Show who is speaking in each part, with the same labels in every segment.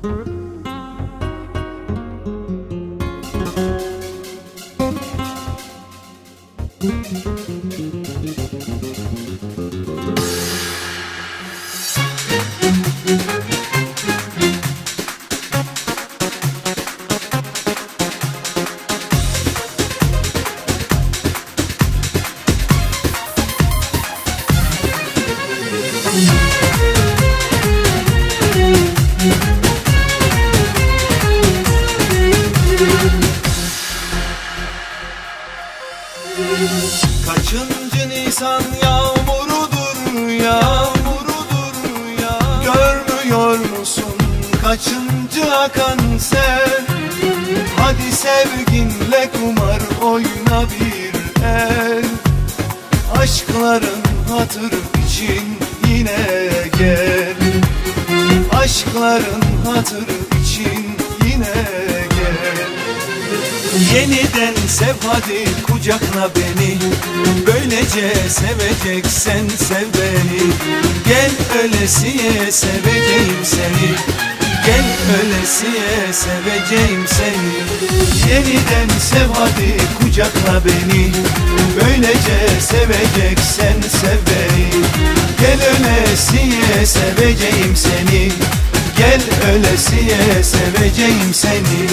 Speaker 1: Kaçıncı Nisan yağmurudur, yağmurudur ya. Görmüyor musun kaçıncı akan sel? Hadi sevginle kumar oyna bir el. Aşkların hatırı için yine gel. Aşkların hatırı için yine gel. Yeniden sev hadi kucakla beni. Böylece seveceksen sev beni. Gel ölesiye seveceğim seni. Gel ölesiye seveceğim seni. Yeniden sev hadi kucakla beni. Böylece seveceksen sev beni. Gel ölesiye seveceğim seni. Gel ölesiye seveceğim seni.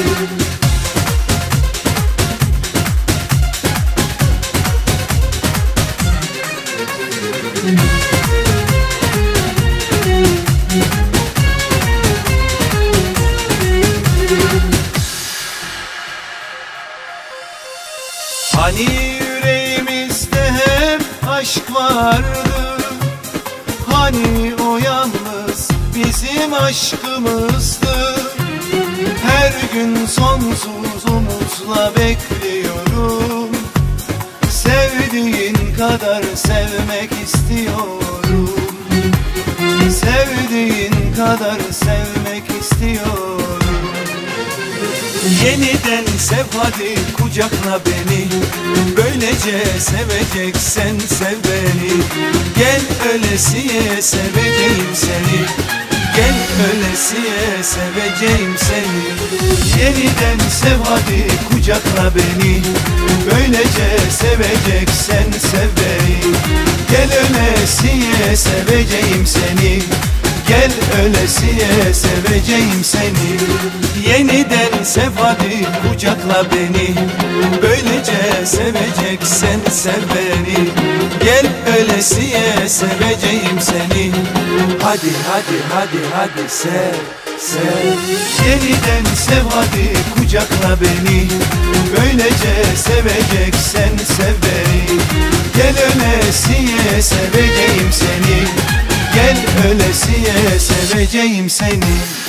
Speaker 1: Hani yüreğimizde hep aşk vardı, hani o yalnız bizim aşkımızdı. Her gün sonsuz umutla bekliyorum. Sevdiğin kadar sevmek istiyorum. Sevdiğin kadar sevmek istiyorum. Yeniden sev hadi kucakla beni. Böylece seveceksen sev beni. Gel ölesiye seveceğim seni. Gel ölesiye seveceğim seni. Yeniden sev hadi kucakla beni. Böylece seveceksen sev beni. Gel ölesiye seveceğim seni. Gel ölesiye seveceğim seni. Yeniden sev hadi kucakla beni. Böylece seveceksen sev beni. Gel ölesiye seveceğim seni. Hadi hadi hadi hadi sev sev. Yeniden sev hadi kucakla beni. Böylece seveceksen sev beni. Gel ölesiye seveceğim seni. Gel ölesiye seveceğim seni.